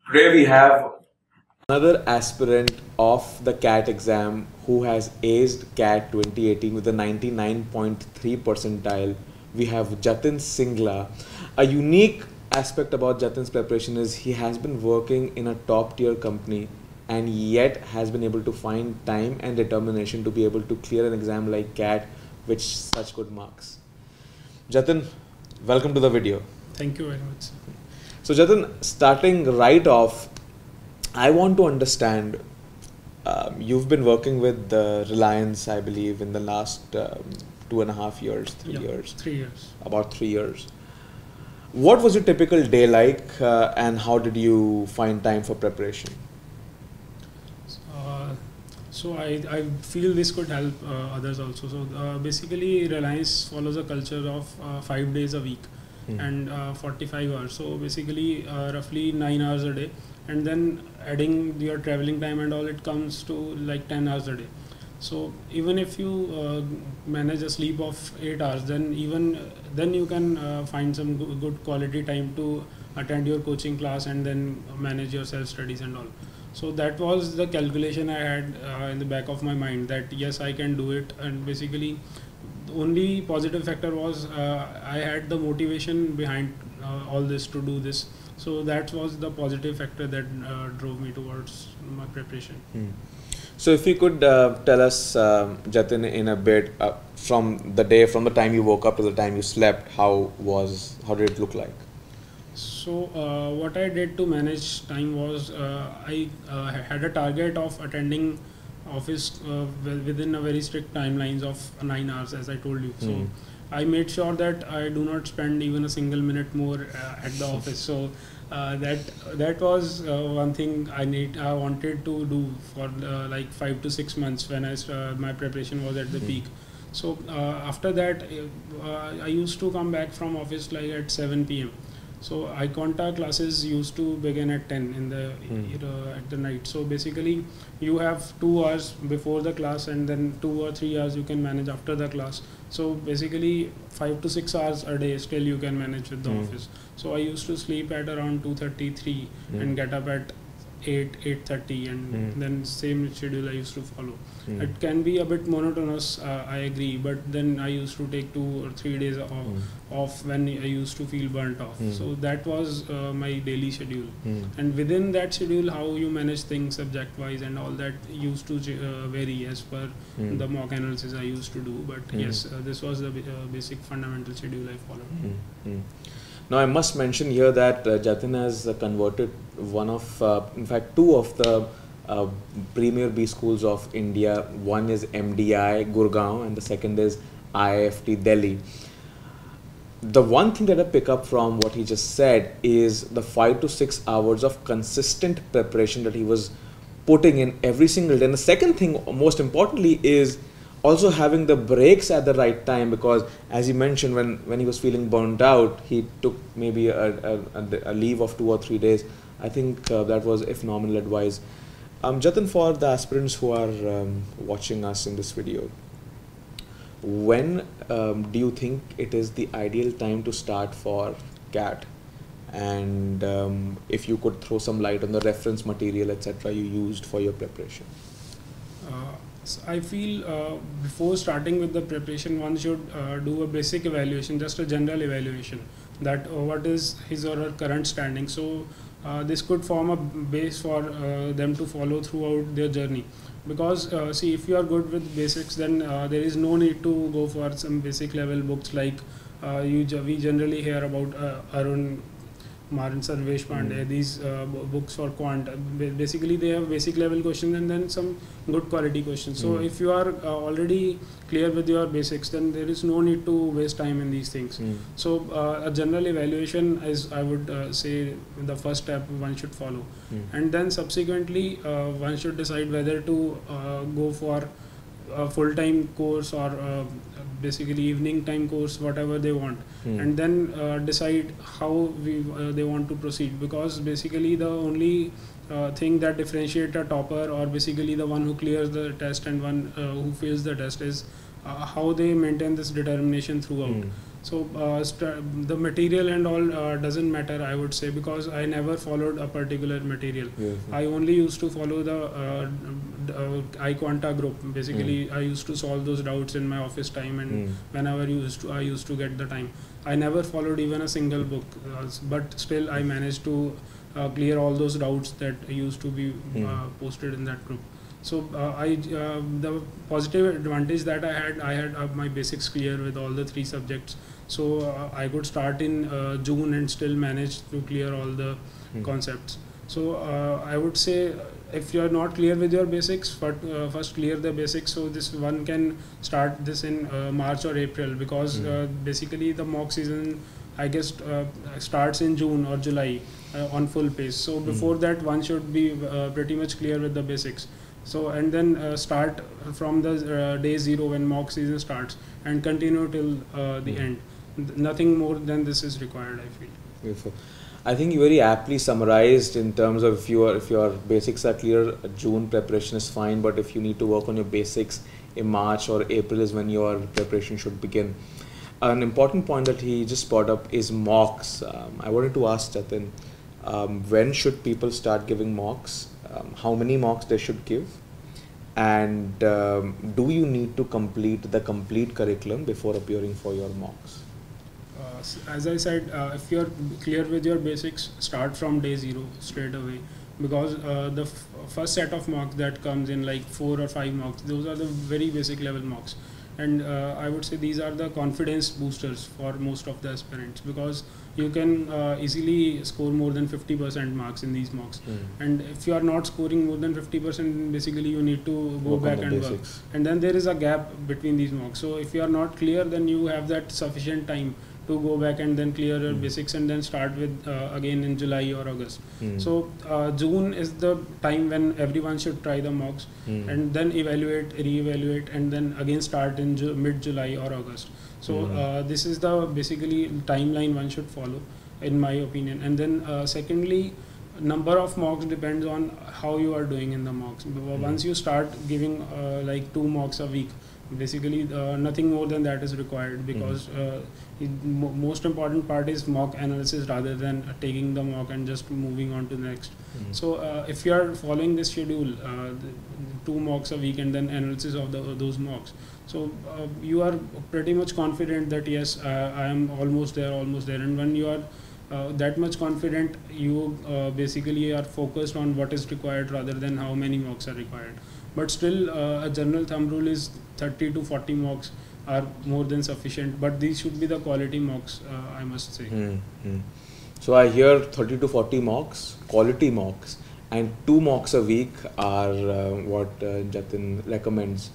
Today we have another aspirant of the CAT exam who has aced CAT 2018 with a 99.3 percentile. We have Jatin Singla. A unique aspect about Jatin's preparation is he has been working in a top tier company and yet has been able to find time and determination to be able to clear an exam like CAT with such good marks. Jatin, welcome to the video. Thank you very much. So Jatin, starting right off, I want to understand, you've been working with Reliance, I believe, in the last 2.5 years, 3 years. 3 years. About 3 years. What was your typical day like, and how did you find time for preparation? So I feel this could help others also. So basically Reliance follows a culture of 5 days a week and 45 hours. So basically roughly 9 hours a day, and then adding your traveling time and all, it comes to like 10 hours a day. So even if you manage a sleep of 8 hours, then you can find some good quality time to attend your coaching class and then manage your self studies and all. So that was the calculation I had in the back of my mind, that yes, I can do it. And basically the only positive factor was I had the motivation behind all this to do this. So that was the positive factor that drove me towards my preparation. So if you could tell us, Jatin, in a bit, from the time you woke up to the time you slept, how did it look like? So what I did to manage time was I had a target of attending office within a very strict timelines of 9 hours, as I told you. So I made sure that I do not spend even a single minute more at the office. So that was one thing I wanted to do for like 5 to 6 months when my preparation was at the peak. So after that I used to come back from office like at 7 p.m. So Iconta classes used to begin at 10 in the at the night. So basically you have 2 hours before the class, and then 2 or 3 hours you can manage after the class. So basically 5 to 6 hours a day still you can manage with the office. So I used to sleep at around 2:33 and get up at 8:30, and then same schedule I used to follow. It can be a bit monotonous, I agree, but then I used to take 2 or 3 days off when I used to feel burnt off. So that was my daily schedule, and within that schedule how you manage things subject wise and all that used to vary as per the mock analysis I used to do. But yes, this was the basic fundamental schedule I followed. Now I must mention here that Jatin has converted in fact two of the premier B schools of India. One is MDI Gurgaon and the second is IIFT Delhi. The one thing that I pick up from what he just said is the 5 to 6 hours of consistent preparation that he was putting in every single day. And the second thing, most importantly, is also having the breaks at the right time, because as you mentioned, when he was feeling burnt out, he took maybe a leave of 2 or 3 days. I think that was a phenomenal advice. Jatin, for the aspirants who are watching us in this video, when do you think it is the ideal time to start for CAT? And if you could throw some light on the reference material, etc., you used for your preparation. So I feel before starting with the preparation, one should do a basic evaluation, just a general evaluation, that what is his or her current standing. So this could form a base for them to follow throughout their journey. Because see, if you are good with basics, then there is no need to go for some basic level books like we generally hear about Arun Maran, Sarvesh Pandey, these books for quant. Basically they have basic level questions and then some good quality questions. So if you are already clear with your basics, then there is no need to waste time in these things. So a general evaluation is, I would say, the first step one should follow. And then subsequently one should decide whether to go for a full-time course or basically evening time course, whatever they want, and then decide how they want to proceed. Because basically the only thing that differentiates a topper, or basically the one who clears the test and one who fails the test, is how they maintain this determination throughout. So the material and all doesn't matter, I would say, because I never followed a particular material. I only used to follow the iQuanta group. Basically, I used to solve those doubts in my office time, and whenever I used to get the time. I never followed even a single book, but still I managed to clear all those doubts that used to be posted in that group. So the positive advantage that I had my basics clear with all the 3 subjects. So I could start in June and still manage to clear all the concepts. So I would say, if you are not clear with your basics, but first clear the basics. So this one can start this in March or April, because basically the mock season, I guess, starts in June or July on full pace. So before that, one should be pretty much clear with the basics. So, and then start from the day 0 when mock season starts, and continue till the end. Nothing more than this is required, I feel. Beautiful. I think you very aptly summarized in terms of if your basics are clear, June preparation is fine, but if you need to work on your basics in March or April is when your preparation should begin. An important point that he just brought up is mocks. I wanted to ask Jatin, when should people start giving mocks? How many mocks they should give? And do you need to complete the complete curriculum before appearing for your mocks? As I said, if you're clear with your basics, start from day 0 straight away, because the first set of mocks that comes in, like 4 or 5 mocks, those are the very basic level mocks, and I would say these are the confidence boosters for most of the aspirants, because you can easily score more than 50% marks in these mocks. And if you are not scoring more than 50%, basically you need to go back and work, and then there is a gap between these mocks. So if you are not clear, then you have that sufficient time to go back and then clear your basics, and then start with again in July or August. So June is the time when everyone should try the mocks, and then evaluate, re-evaluate, and then again start in mid-July or August. So this is the basically timeline one should follow, in my opinion. And then secondly, number of mocks depends on how you are doing in the mocks. Once you start giving like 2 mocks a week, basically nothing more than that is required, because most important part is mock analysis rather than taking the mock and just moving on to the next. So if you are following this schedule, 2 mocks a week and then analysis of those mocks, so you are pretty much confident that yes, I am almost there. And when you are that much confident, you basically are focused on what is required rather than how many mocks are required. But still, a general thumb rule is 30 to 40 mocks are more than sufficient, but these should be the quality mocks, I must say. So I hear 30 to 40 mocks, quality mocks, and 2 mocks a week are what Jatin recommends.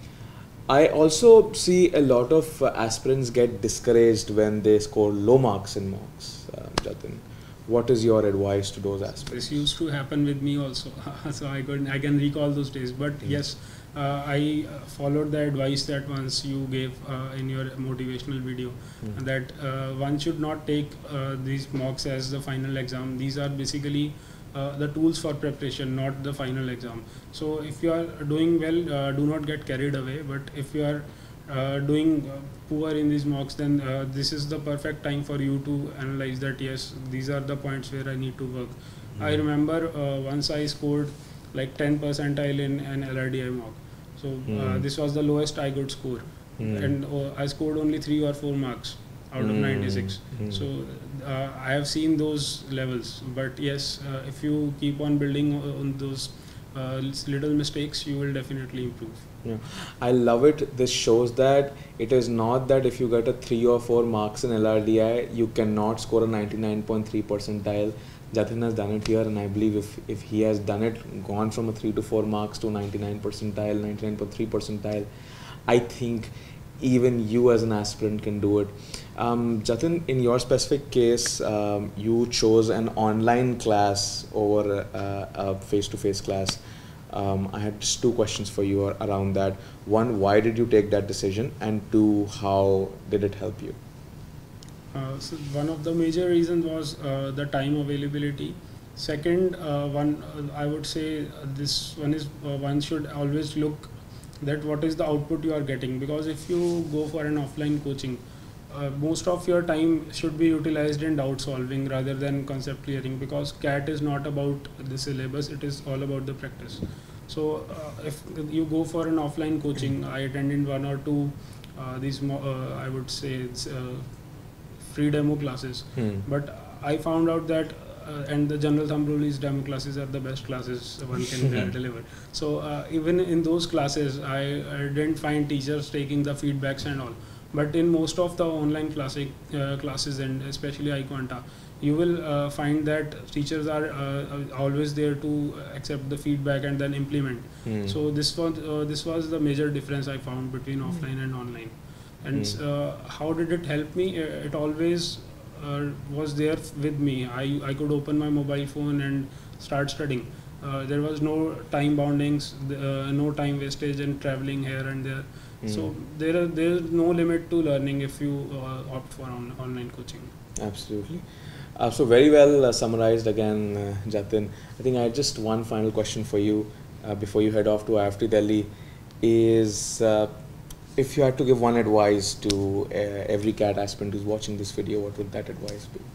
I also see a lot of aspirants get discouraged when they score low marks in mocks. Jatin, what is your advice to those aspirants? This used to happen with me also, so I can recall those days. But yes, I followed the advice that once you gave in your motivational video, that one should not take these mocks as the final exam. These are basically the tools for preparation, not the final exam. So if you are doing well, do not get carried away. But if you are doing poor in these mocks, then this is the perfect time for you to analyze that yes, these are the points where I need to work. I remember once I scored like 10 percentile in an LRDI mock. So this was the lowest I could score, and I scored only 3 or 4 marks out of 96. So I have seen those levels, but yes, if you keep on building on those little mistakes, you will definitely improve. Yeah, I love it. This shows that it is not that if you get a 3 or 4 marks in LRDI, you cannot score a 99.3 percentile. Jatin has done it here, and I believe if he has done it, gone from a 3 to 4 marks to 99 percentile, 99.3 percentile, I think even you as an aspirant can do it. Jatin, in your specific case, you chose an online class over a face-to-face class. I had just 2 questions for you around that. 1, why did you take that decision? And 2, how did it help you? So one of the major reasons was the time availability. Second one, I would say this one is one should always look that what is the output you are getting, because if you go for an offline coaching, most of your time should be utilized in doubt solving rather than concept clearing, because CAT is not about the syllabus, it is all about the practice. So if you go for an offline coaching, I attended one or two I would say it's free demo classes, but I found out that and the general thumb rule is demo classes are the best classes one can deliver. So even in those classes, I didn't find teachers taking the feedbacks and all. But in most of the online classes and especially iQuanta, you will find that teachers are always there to accept the feedback and then implement. So this was the major difference I found between offline and online. And how did it help me? It always was there with me. I could open my mobile phone and start studying. There was no time boundings, no time wastage in traveling here and there. So there's no limit to learning if you opt for online coaching. Absolutely. So very well summarized again, Jatin. I think I had just one final question for you before you head off to IFT Delhi is if you had to give one advice to every CAT aspirant who's watching this video, what would that advice be?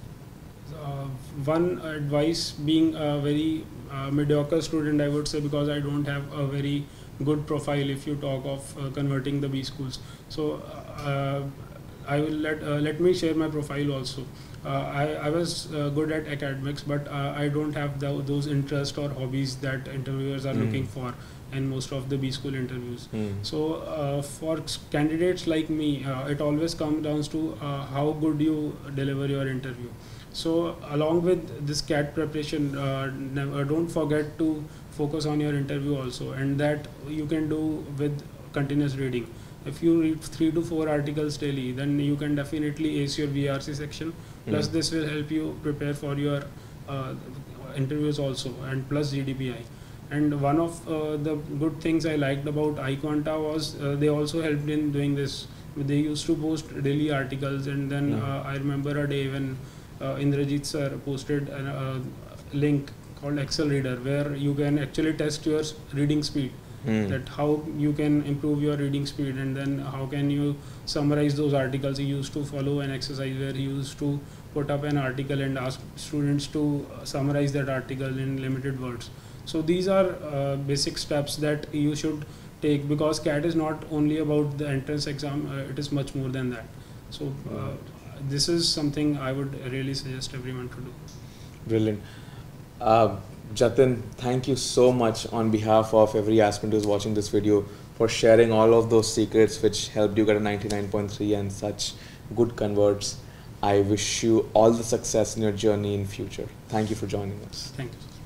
One advice, being a very mediocre student, I would say, because I don't have a very good profile if you talk of converting the B schools. So I will let me share my profile also. I was good at academics, but I don't have those interests or hobbies that interviewers are looking for in most of the B school interviews. So for candidates like me, it always comes down to how good you deliver your interview. So along with this CAT preparation, don't forget to focus on your interview also, and that you can do with continuous reading. If you read 3 to 4 articles daily, then you can definitely ace your VRC section. Plus this will help you prepare for your interviews also, and plus GDPI. And one of the good things I liked about iQuanta was they also helped in doing this. They used to post daily articles, and then I remember a day when Indrajit sir posted a link called Excel Reader, where you can actually test your reading speed, that how you can improve your reading speed, and then how can you summarize those articles. He used to follow an exercise where he used to put up an article and ask students to summarize that article in limited words. So these are basic steps that you should take, because CAT is not only about the entrance exam, it is much more than that. So this is something I would really suggest everyone to do. Brilliant. Jatin, thank you so much on behalf of every aspirant who's watching this video for sharing all of those secrets which helped you get a 99.3 and such good converts. I wish you all the success in your journey in future. Thank you for joining us. Thank you.